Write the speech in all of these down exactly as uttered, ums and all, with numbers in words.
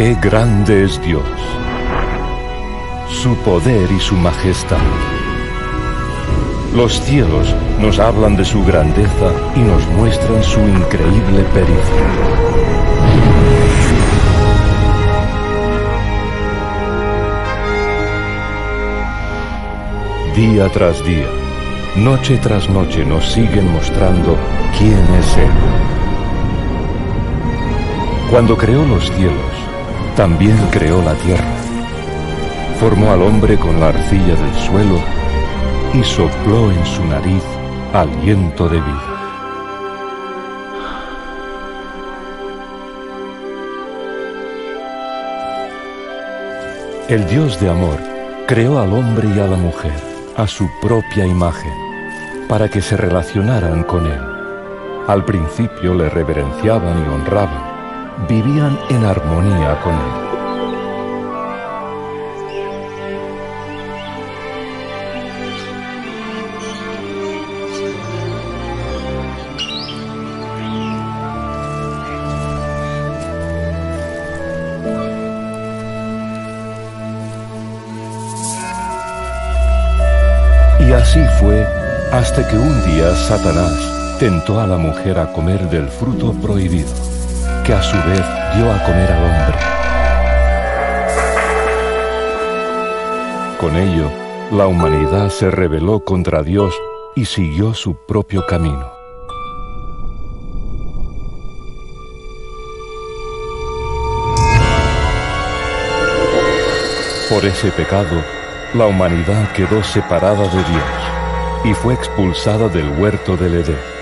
¡Qué grande es Dios! Su poder y su majestad. Los cielos nos hablan de su grandeza y nos muestran su increíble pericia. Día tras día, noche tras noche nos siguen mostrando quién es Él. Cuando creó los cielos, también creó la tierra. Formó al hombre con la arcilla del suelo y sopló en su nariz aliento de vida. El Dios de amor creó al hombre y a la mujer a su propia imagen, para que se relacionaran con Él. Al principio le reverenciaban y honraban, vivían en armonía con Él. Y así fue hasta que un día Satanás tentó a la mujer a comer del fruto prohibido, que a su vez dio a comer al hombre. Con ello, la humanidad se rebeló contra Dios y siguió su propio camino. Por ese pecado, la humanidad quedó separada de Dios y fue expulsada del huerto del Edén.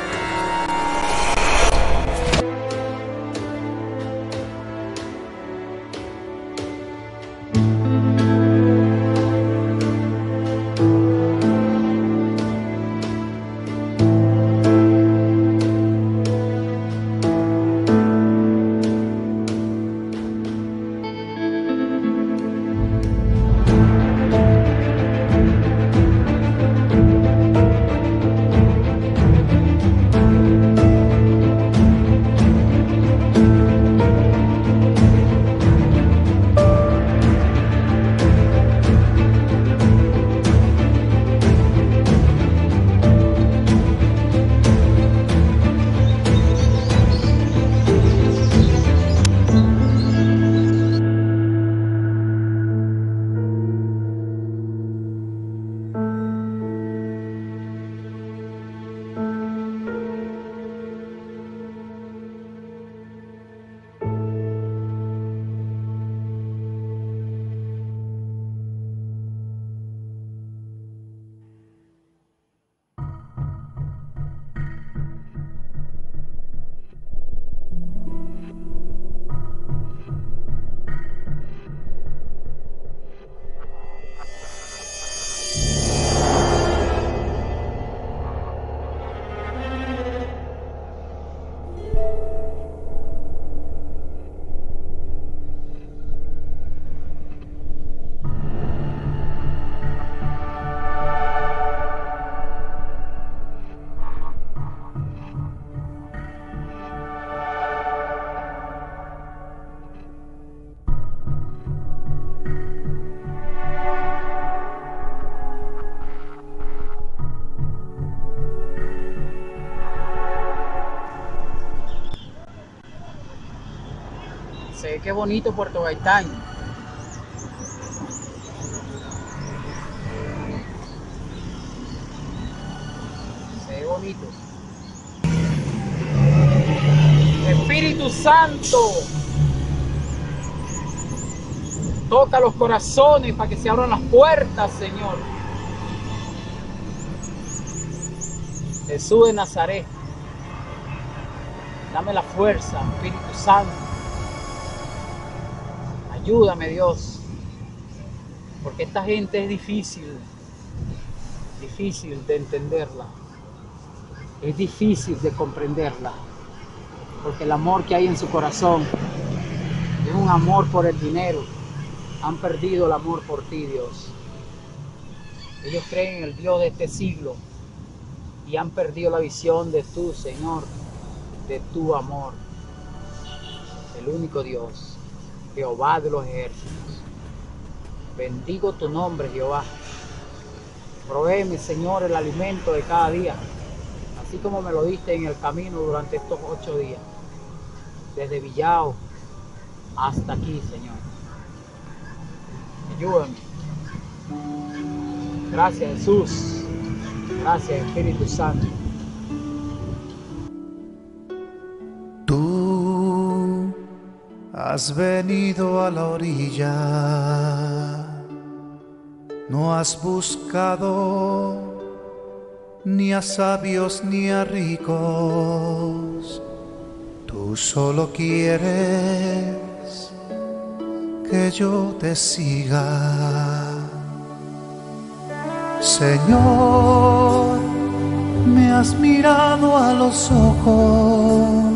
Qué bonito Puerto Gaitán. Se ve bonito. Espíritu Santo, toca los corazones para que se abran las puertas, Señor. Jesús de Nazaret, dame la fuerza, Espíritu Santo. Ayúdame, Dios, porque esta gente es difícil, difícil de entenderla, es difícil de comprenderla, porque el amor que hay en su corazón es un amor por el dinero. Han perdido el amor por ti, Dios. Ellos creen en el Dios de este siglo y han perdido la visión de tu Señor, de tu amor, el único Dios. Jehová de los ejércitos. Bendigo tu nombre, Jehová. Provéeme, Señor, el alimento de cada día, así como me lo diste en el camino durante estos ocho días, desde Villao hasta aquí, Señor. Ayúdame. Gracias, Jesús. Gracias, Espíritu Santo. Tú has venido a la orilla, no has buscado ni a sabios ni a ricos. Tú solo quieres que yo te siga. Señor, me has mirado a los ojos,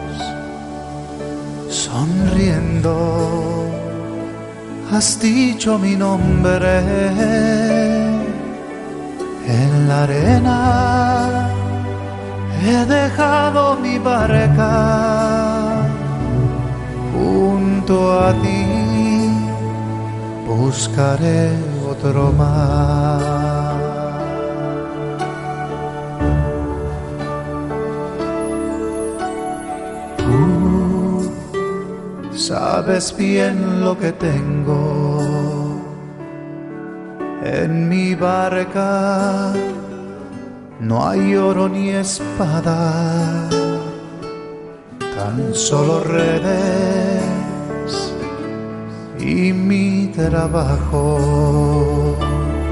sonriendo has dicho mi nombre. En la arena he dejado mi barca, junto a ti buscaré otro mar. Tú sabes bien lo que tengo en mi barca, no hay oro ni espada, tan solo redes y mi trabajo.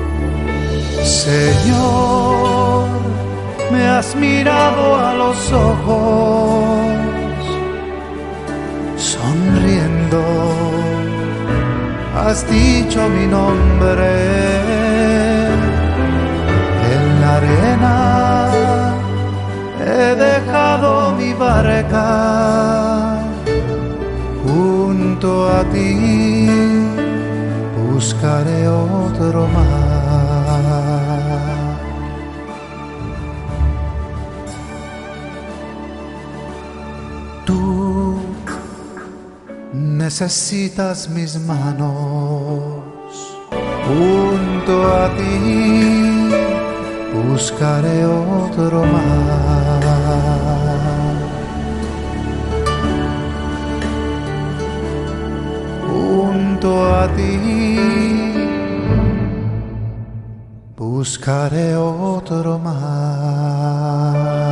Señor, me has mirado a los ojos, sonriendo has dicho mi nombre. En la arena he dejado mi barca, junto a ti buscaré otro mar. Tú necesitas mis manos, junto a ti buscaré otro mar. Junto a ti buscaré otro mar.